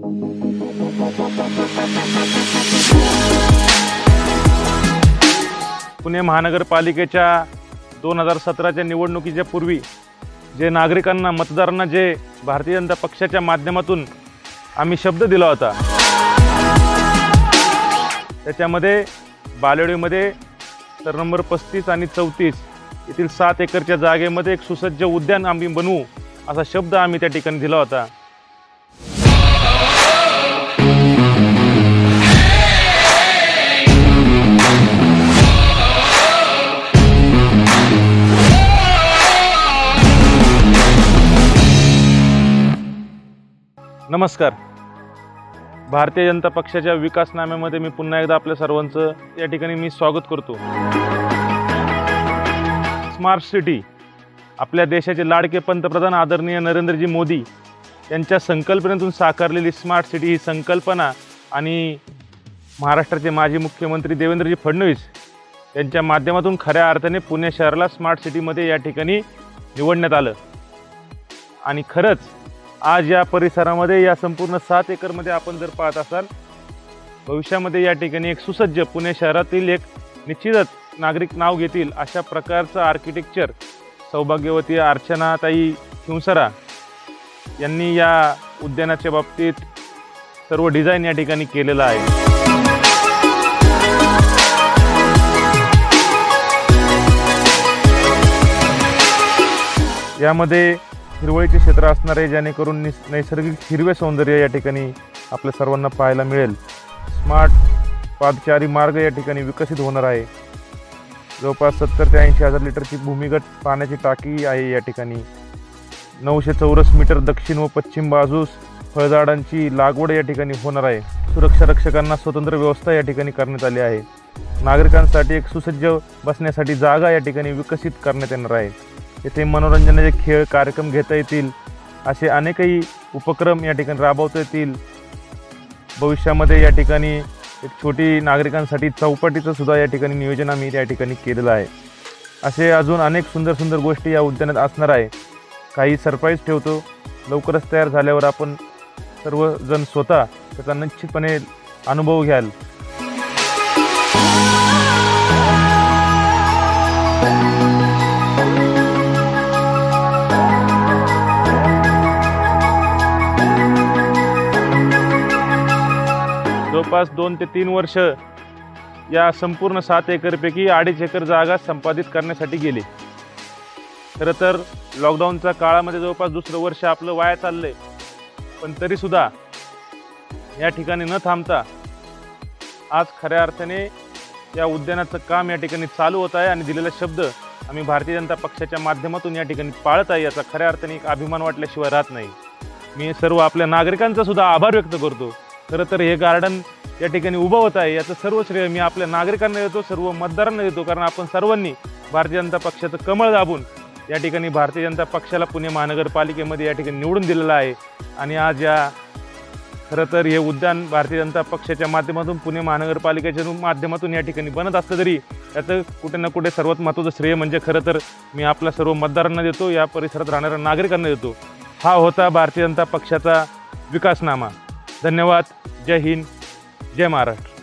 पुणे महानगरपालिकेच्या 2017च्या निवडणुकीच्या पूर्वी जे नागरिकांना मतदारांना जे भारतीय जनता पक्षाच्या माध्यमातून आम्ही शब्द दिला होता, त्याच्यामध्ये बालेवाडीमध्ये तर नंबर 35 आणि 34 येथील 7 एकरच्या जागेमध्ये एक सुसज्ज उद्यान आम्ही बनवू असा शब्द आम्ही त्या ठिकाणी दिला होता। नमस्कार। भारतीय जनता पक्षाच्या विकासनाम्यामध्ये मी पुन्हा एकदा आपल्या सर्वांचं या ठिकाणी मी स्वागत करतो। स्मार्ट सिटी आपल्या देशाचे लाडके पंतप्रधान आदरणीय नरेंद्रजी मोदी यांच्या संकल्पनेतून साकारलेली स्मार्ट सिटी ही संकल्पना आणि महाराष्ट्राचे माजी मुख्यमंत्री देवेंद्रजी फडणवीस यांच्या माध्यमातून खऱ्या अर्थाने पुणे शहराला स्मार्ट सिटीमध्ये या ठिकाणी निवडण्यात आलं। आणि खरंच आज या परिसरामध्ये या संपूर्ण 7 एकरमध्ये आपण जर पाहत असाल, भविष्यामध्ये या ठिकाणी एक सुसज्ज पुणे शहरातील एक निश्चितच नागरिक नाव घेतील अशा प्रकारचं आर्किटेक्चर सौभाग्यवती अर्चनाताई खिवसरा यांनी या उद्यानाच्या बाबतीत सर्व डिझाईन या ठिकाणी केलेलं आहे। यामध्ये हिरवळीचे क्षेत्र असणार आहे, जेणेकरून नैसर्गिक हिरवे सौंदर्य या ठिकाणी आपल्या सर्वांना पाहायला मिळेल। स्मार्ट पादचारी मार्ग या ठिकाणी विकसित होणार आहे। जवळपास 70 ते 80 हजार लिटरची भूमिगत पाण्याची टाकी आहे या ठिकाणी। 900 चौरस मीटर दक्षिण व पश्चिम बाजूस फळझाडांची लागवड या ठिकाणी होणार आहे। सुरक्षा रक्षकांना स्वतंत्र व्यवस्था या ठिकाणी करण्यात आली आहे। नागरिकांसाठी एक सुसज्ज बसण्यासाठी जागा या ठिकाणी विकसित करण्यात येणार आहे। येथे मनोरंजनाचे खेळ कार्यक्रम घेता येतील असे अनेकही उपक्रम या ठिकाणी राबवता येतील। भविष्यामध्ये या ठिकाणी एक छोटी नागरिकांसाठी चौपाटीचं सुद्धा या ठिकाणी नियोजन आम्ही या ठिकाणी केलेलं आहे। असे अजून अनेक सुंदर सुंदर गोष्टी या उद्यानात असणार आहे। काही सरप्राईज ठेवतो, लवकरच तयार झाल्यावर आपण सर्वजण स्वतः त्याचा निश्चितपणे अनुभव घ्याल। जवळपास 2 ते 3 वर्ष या संपूर्ण 7 एकरपैकी 2.5 एकर जागा संपादित करण्यासाठी गेली। खरं तर लॉकडाऊनच्या काळामध्ये जवळपास दुसरं वर्ष आपलं वाया चाललंय, पण तरीसुद्धा या ठिकाणी न थांबता आज खऱ्या अर्थाने या उद्यानाचं काम या ठिकाणी चालू होत आहे आणि दिलेला शब्द आम्ही भारतीय जनता पक्षाच्या माध्यमातून या ठिकाणी पाळत आहे। याचा खऱ्या अर्थाने एक अभिमान वाटल्याशिवाय राहत नाही। मी सर्व आपल्या नागरिकांचा सुद्धा आभार व्यक्त करतो। खरं तर हे गार्डन या ठिकाणी उभं होत आहे याचं सर्व श्रेय मी आपल्या नागरिकांना देतो, सर्व मतदारांना देतो, कारण आपण सर्वांनी भारतीय जनता पक्षाचं कमळ दाबून या ठिकाणी भारतीय जनता पक्षाला पुणे महानगरपालिकेमध्ये या ठिकाणी निवडून दिलेलं आहे। आणि आज या खरं तर हे उद्यान भारतीय जनता पक्षाच्या माध्यमातून पुणे महानगरपालिकेच्या माध्यमातून या ठिकाणी बनत असलं तरी याचं कुठे ना कुठे सर्वात महत्त्वाचं श्रेय म्हणजे खरं तर मी आपल्या सर्व मतदारांना देतो, या परिसरात राहणाऱ्या नागरिकांना देतो। हा होता भारतीय जनता पक्षाचा विकासनामा। धन्यवाद। जय हिंद, जय महाराष्ट्र।